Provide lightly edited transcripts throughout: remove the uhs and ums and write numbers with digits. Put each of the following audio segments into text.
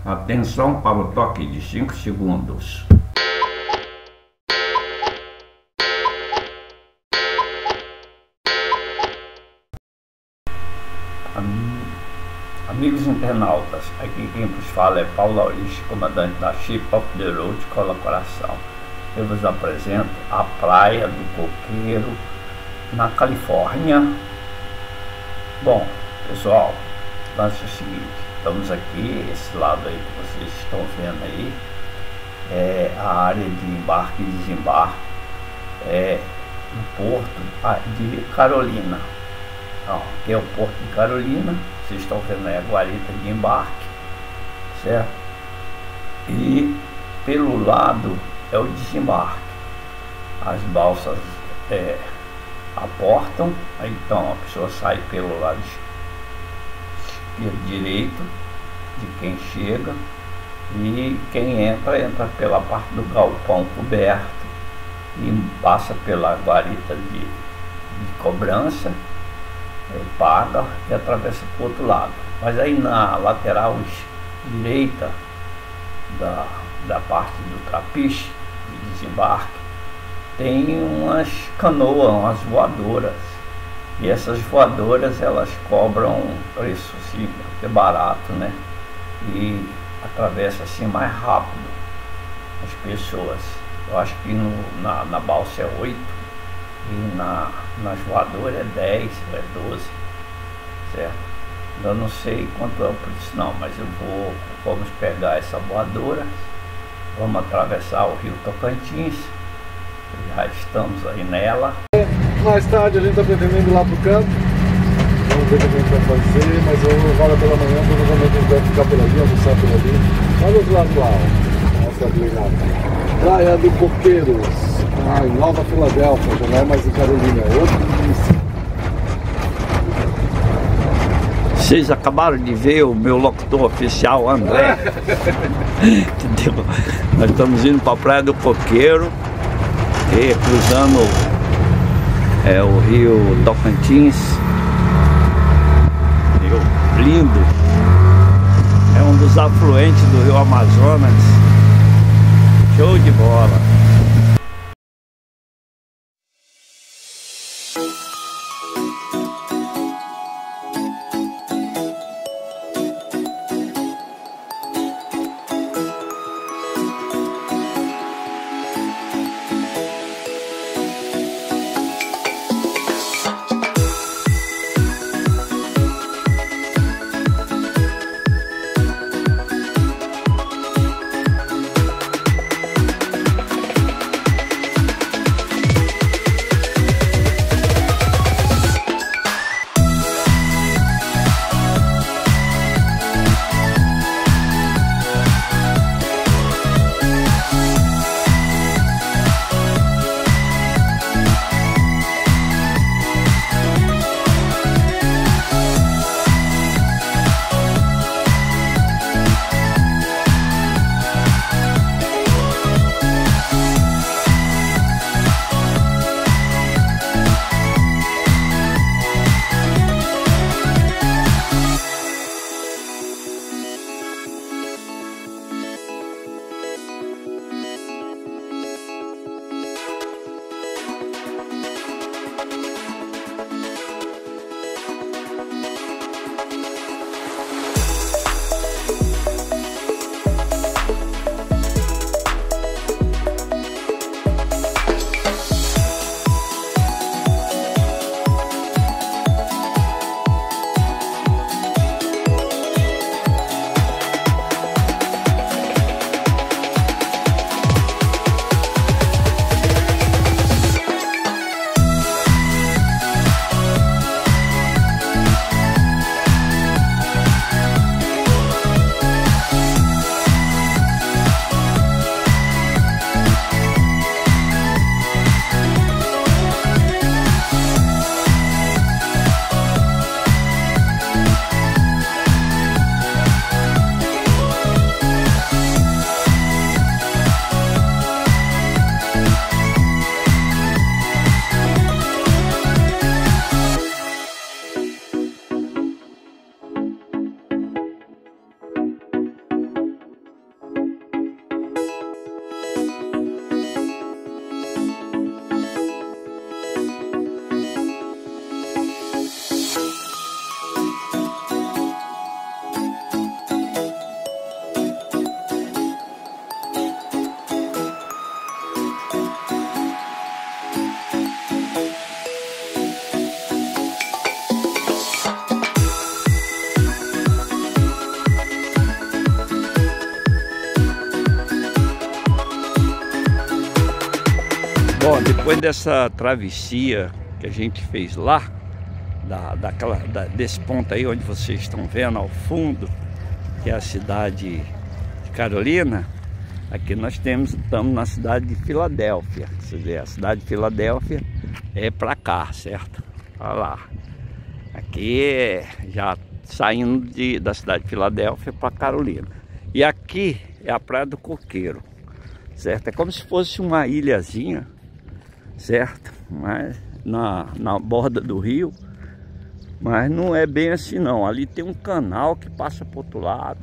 Atenção para o toque de 5 segundos. Amigos internautas, aqui quem vos fala é Paulo Aurich, comandante da Ship of the Road Cola Coração. Eu vos apresento a Praia do Coqueiro, na Califórnia. Bom, pessoal, lance o seguinte, estamos aqui, esse lado aí que vocês estão vendo aí, é a área de embarque e desembarque, no porto de Carolina. Então, aqui é o porto de Carolina, vocês estão vendo aí a guarita de embarque, certo? E pelo lado é o desembarque. As balsas aportam, aí então a pessoa sai pelo lado direito de quem chega, e quem entra pela parte do galpão coberto e passa pela guarita de cobrança, paga e atravessa para o outro lado. Mas aí na lateral direita da parte do trapiche de desembarque tem umas canoas, umas voadoras, e essas voadoras elas cobram um preço assim, é barato, né? E atravessa assim mais rápido as pessoas. Eu acho que na balsa é 8 e nas voadoras é 10 ou é 12, certo? Eu não sei quanto é o preço não, mas vamos pegar essa voadora, vamos atravessar o rio Tocantins, já estamos aí nela. Mais tarde a gente está pretendendo ir lá pro canto, vamos ver o que a gente vai fazer, mas eu vou lá pela manhã, provavelmente a gente vai ficar por ali, almoçar por ali. Olha o outro lado lá, ó. Nossa, obrigado. Praia do Coqueiros, em Nova Filadélfia, já não é mais em Carolina, é outro município. Vocês acabaram de ver o meu locutor oficial, André. Entendeu? Nós estamos indo para a Praia do Coqueiro, e cruzando o rio Tocantins. Rio lindo. É um dos afluentes do rio Amazonas. Show de bola. Depois dessa travessia que a gente fez lá, desse ponto aí onde vocês estão vendo ao fundo, que é a cidade de Carolina, aqui nós estamos na cidade de Filadélfia. Você vê, a cidade de Filadélfia é para cá, certo? Olha lá. Aqui é já saindo da cidade de Filadélfia para Carolina. E aqui é a Praia do Coqueiro, certo? É como se fosse uma ilhazinha, certo? Mas na borda do rio. Mas não é bem assim não. Ali tem um canal que passa para o outro lado.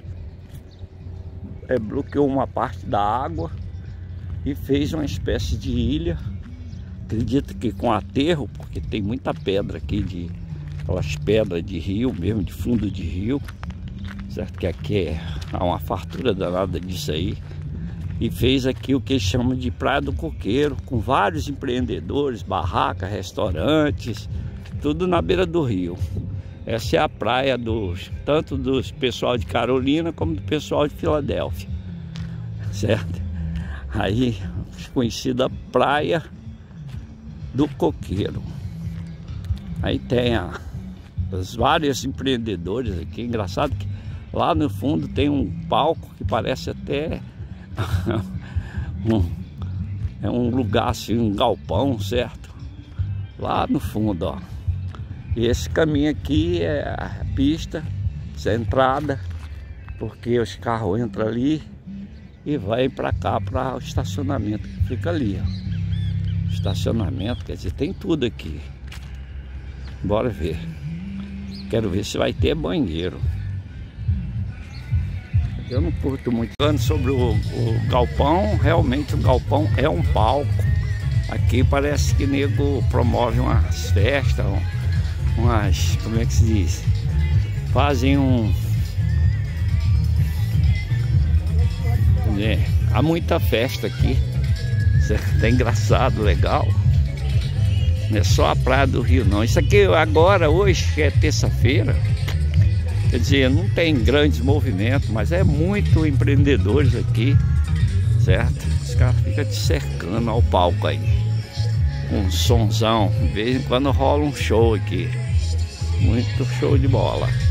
Bloqueou uma parte da água e fez uma espécie de ilha. Acredito que com aterro, porque tem muita pedra aqui, aquelas pedras de rio mesmo, de fundo de rio, certo? Que aqui há uma fartura danada disso aí. E fez aqui o que eles chamam de Praia do Coqueiro, com vários empreendedores, barracas, restaurantes, tudo na beira do rio. Essa é a praia tanto dos pessoal de Carolina como do pessoal de Filadélfia, certo? Aí, conhecida Praia do Coqueiro. Aí tem os vários empreendedores aqui. Engraçado que lá no fundo tem um palco que parece até um lugar assim, um galpão, certo? Lá no fundo, ó. E esse caminho aqui é a pista, essa é a entrada, porque os carros entram ali e vai para cá, para o estacionamento que fica ali, ó. Estacionamento, quer dizer, tem tudo aqui. Bora ver. Quero ver se vai ter banheiro. Eu não curto muito. Falando sobre o galpão, realmente o galpão é um palco. Aqui parece que nego promove umas festas, como é que se diz? Fazem há muita festa aqui. É engraçado, legal. Não é só a Praia do Rio não. Isso aqui agora, hoje, que é terça-feira, quer dizer, não tem grandes movimentos, mas é muito empreendedores aqui, certo? Os caras ficam te cercando ao palco aí. Um sonzão, de vez em quando rola um show aqui. Muito show de bola.